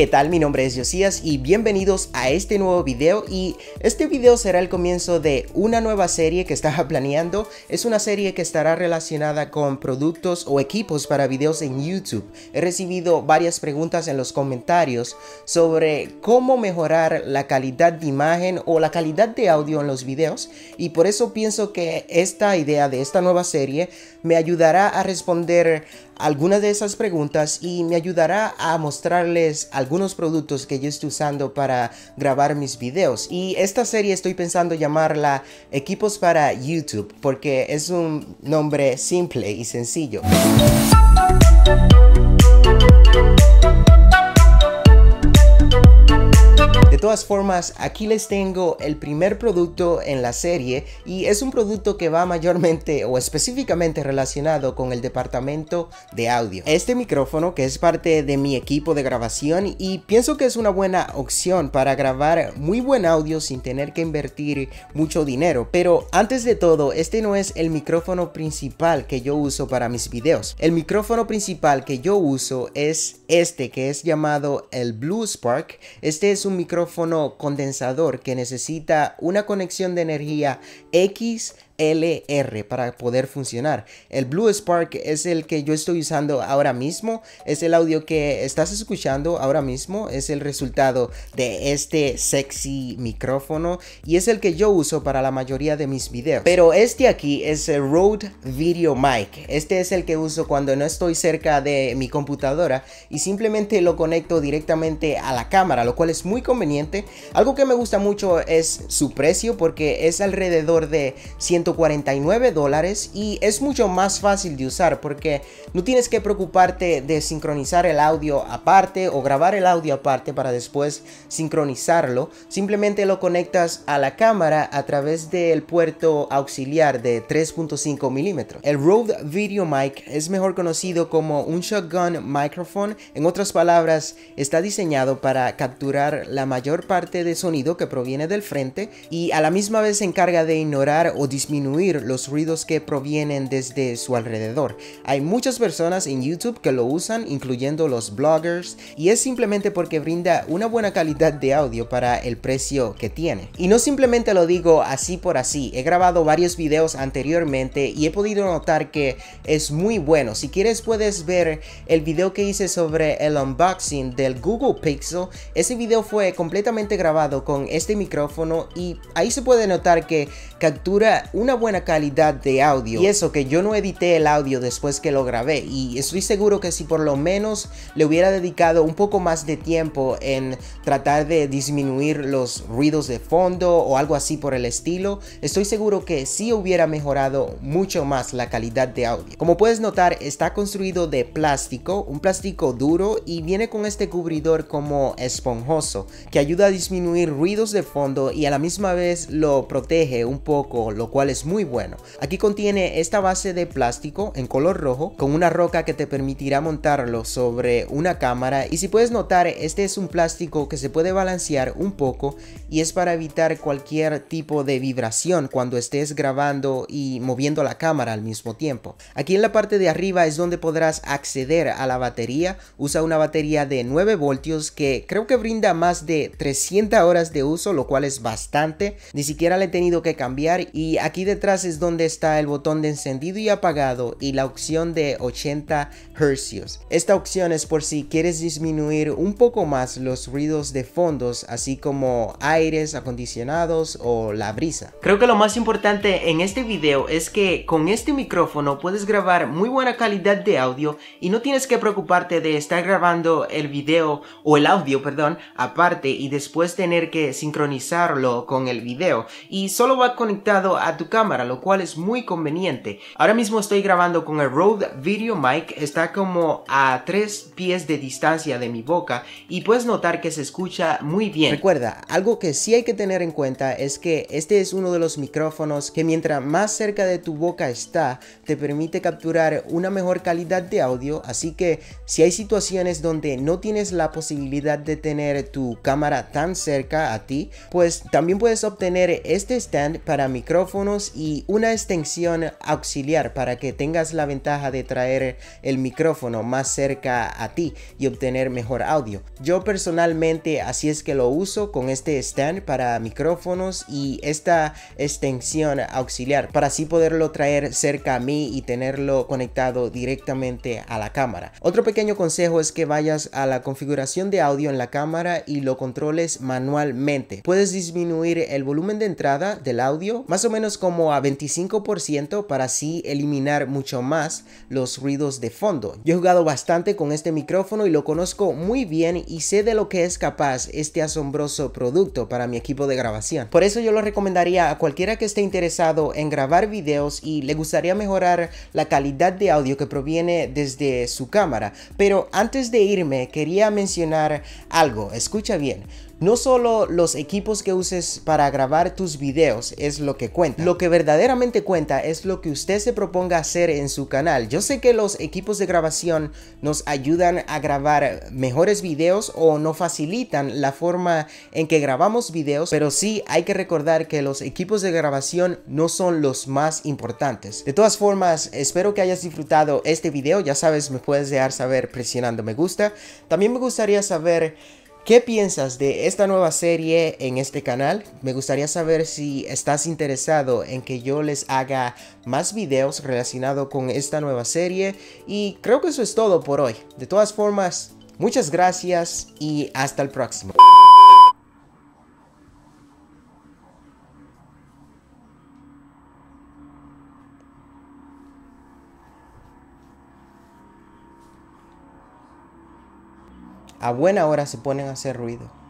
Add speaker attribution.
Speaker 1: ¿Qué tal? Mi nombre es Josías y bienvenidos a este nuevo video, y este video será el comienzo de una nueva serie que estaba planeando. Es una serie que estará relacionada con productos o equipos para videos en YouTube. He recibido varias preguntas en los comentarios sobre cómo mejorar la calidad de imagen o la calidad de audio en los videos, y por eso pienso que esta idea de esta nueva serie me ayudará a responder algunas de esas preguntas y me ayudará a mostrarles algunos productos que yo estoy usando para grabar mis videos. Y esta serie estoy pensando llamarla Equipos para YouTube porque es un nombre simple y sencillo. De todas formas, aquí les tengo el primer producto en la serie, y es un producto que va mayormente o específicamente relacionado con el departamento de audio. Este micrófono, que es parte de mi equipo de grabación, y pienso que es una buena opción para grabar muy buen audio sin tener que invertir mucho dinero. Pero antes de todo, este no es el micrófono principal que yo uso para mis videos. El micrófono principal que yo uso es este, que es llamado el Blue Spark. Este es un micrófono condensador que necesita una conexión de energía XLR para poder funcionar. El Blue Spark es el que yo estoy usando ahora mismo. Es el audio que estás escuchando ahora mismo. Es el resultado de este sexy micrófono y es el que yo uso para la mayoría de mis videos. Pero este aquí es el Rode Video Mic. Este es el que uso cuando no estoy cerca de mi computadora y simplemente lo conecto directamente a la cámara, lo cual es muy conveniente. Algo que me gusta mucho es su precio, porque es alrededor de $149 y es mucho más fácil de usar porque no tienes que preocuparte de sincronizar el audio aparte o grabar el audio aparte para después sincronizarlo. Simplemente lo conectas a la cámara a través del puerto auxiliar de 3.5 milímetros. El Rode Video Mic es mejor conocido como un shotgun microphone. En otras palabras, está diseñado para capturar la mayor parte de sonido que proviene del frente y a la misma vez se encarga de ignorar o disminuir los ruidos que provienen desde su alrededor. Hay muchas personas en YouTube que lo usan, incluyendo los bloggers, y es simplemente porque brinda una buena calidad de audio para el precio que tiene. Y no simplemente lo digo así por así. He grabado varios videos anteriormente y he podido notar que es muy bueno. Si quieres puedes ver el video que hice sobre el unboxing del Google Pixel. Ese video fue completamente grabado con este micrófono y ahí se puede notar que captura una buena calidad de audio, y eso que yo no edité el audio después que lo grabé, y estoy seguro que si por lo menos le hubiera dedicado un poco más de tiempo en tratar de disminuir los ruidos de fondo o algo así por el estilo, estoy seguro que sí hubiera mejorado mucho más la calidad de audio. Como puedes notar, está construido de plástico, un plástico duro, y viene con este cubridor como esponjoso que ayuda a disminuir ruidos de fondo y a la misma vez lo protege un poco, lo cual es muy bueno. Aquí contiene esta base de plástico en color rojo con una roca que te permitirá montarlo sobre una cámara, y si puedes notar, este es un plástico que se puede balancear un poco y es para evitar cualquier tipo de vibración cuando estés grabando y moviendo la cámara al mismo tiempo. Aquí en la parte de arriba es donde podrás acceder a la batería. Usa una batería de 9 voltios que creo que brinda más de 300 horas de uso, lo cual es bastante. Ni siquiera le he tenido que cambiar. Y aquí detrás es donde está el botón de encendido y apagado y la opción de 80 Hz. Esta opción es por si quieres disminuir un poco más los ruidos de fondos, así como aires acondicionados o la brisa. Creo que lo más importante en este video es que con este micrófono puedes grabar muy buena calidad de audio y no tienes que preocuparte de estar grabando el video o el audio, perdón, aparte y después tener que sincronizarlo con el video, y solo va conectado a tu cámara, lo cual es muy conveniente. Ahora mismo estoy grabando con el Rode Video Mic. Está como a 3 pies de distancia de mi boca y puedes notar que se escucha muy bien. Recuerda, algo que sí hay que tener en cuenta es que este es uno de los micrófonos que mientras más cerca de tu boca está, te permite capturar una mejor calidad de audio, así que si hay situaciones donde no tienes la posibilidad de tener tu cámara tan cerca a ti, pues también puedes obtener este stand para micrófonos y una extensión auxiliar para que tengas la ventaja de traer el micrófono más cerca a ti y obtener mejor audio. Yo personalmente así es que lo uso, con este stand para micrófonos y esta extensión auxiliar para así poderlo traer cerca a mí y tenerlo conectado directamente a la cámara. Otro pequeño consejo es que vayas a la configuración de audio en la cámara y lo controles manualmente. Puedes disminuir el volumen de entrada del audio más o menos como a 25% para así eliminar mucho más los ruidos de fondo. Yo he jugado bastante con este micrófono y lo conozco muy bien y sé de lo que es capaz este asombroso producto para mi equipo de grabación. Por eso yo lo recomendaría a cualquiera que esté interesado en grabar videos y le gustaría mejorar la calidad de audio que proviene desde su cámara. Pero antes de irme quería mencionar algo, escucha bien. No solo los equipos que uses para grabar tus videos es lo que cuenta. Lo que verdaderamente cuenta es lo que usted se proponga hacer en su canal. Yo sé que los equipos de grabación nos ayudan a grabar mejores videos o no facilitan la forma en que grabamos videos, pero sí hay que recordar que los equipos de grabación no son los más importantes. De todas formas, espero que hayas disfrutado este video. Ya sabes, me puedes dejar saber presionando me gusta. También me gustaría saber ¿qué piensas de esta nueva serie en este canal? Me gustaría saber si estás interesado en que yo les haga más videos relacionados con esta nueva serie. Y creo que eso es todo por hoy. De todas formas, muchas gracias y hasta el próximo. A buena hora se ponen a hacer ruido.